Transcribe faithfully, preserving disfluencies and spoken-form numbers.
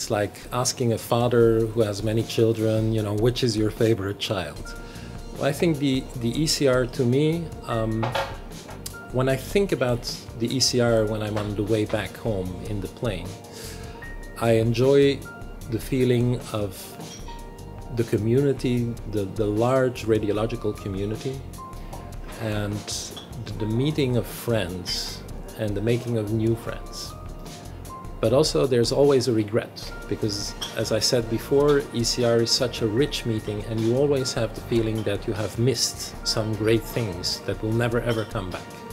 it's like asking a father who has many children, you know, which is your favorite child? Well, I think the, the E C R to me, um, when I think about the E C R when I'm on the way back home in the plane, I enjoy the feeling of the community, the, the large radiological community, and the, the meeting of friends and the making of new friends. But also there's always a regret, because as I said before, E C R is such a rich meeting and you always have the feeling that you have missed some great things that will never ever come back.